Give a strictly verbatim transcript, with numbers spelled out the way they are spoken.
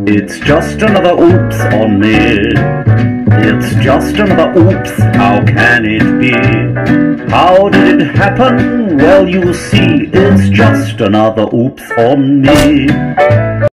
It's just another oops on me. It's just another oops, how can it be? How did it happen? Well, you see, it's just another oops on me.